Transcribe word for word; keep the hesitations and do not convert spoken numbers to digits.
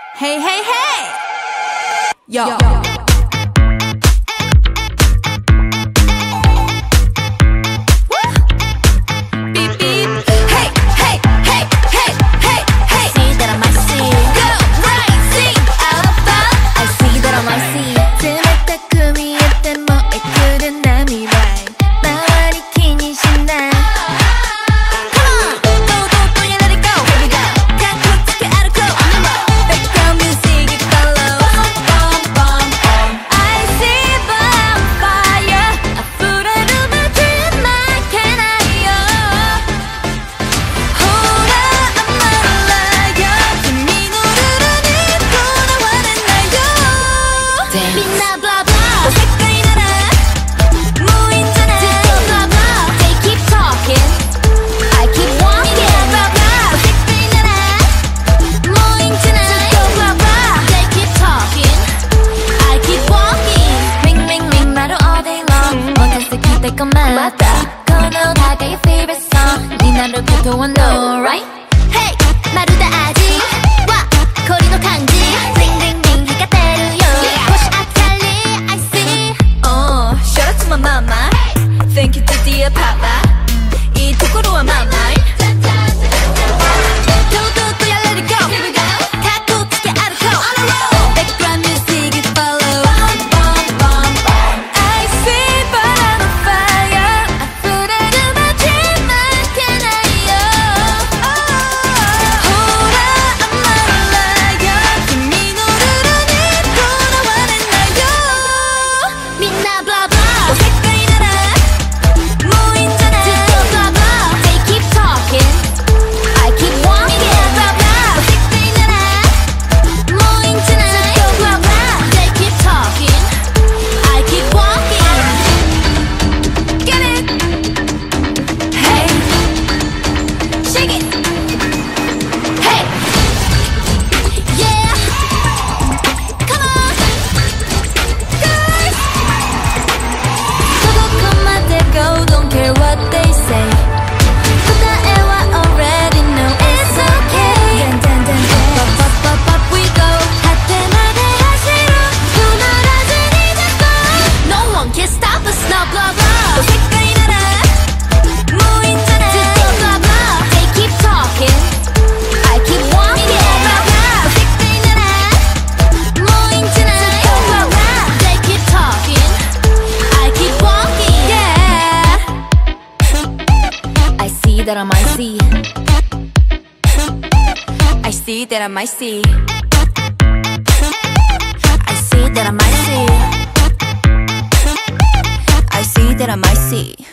Hey, hey, hey! Yo! Yo. Beep, beep. Hey, hey, hey, hey, hey, hey! I see that I might see. Go, right, see, alpha. I see that I might see. 冷たく見えてもえくる波は周り気にしない。またこの高いフィーバーソングになることは No right? Hey! まるで味は氷の感じリンリンリン光ってるよ星明かり I see Oh, shout out to my mama Thank you to dear papa いいところはまあない堂々とやれる Go! かっこつけ歩こう Background music is follow I see but I'm that I might see I see that I might see I see that I might see I see that I might see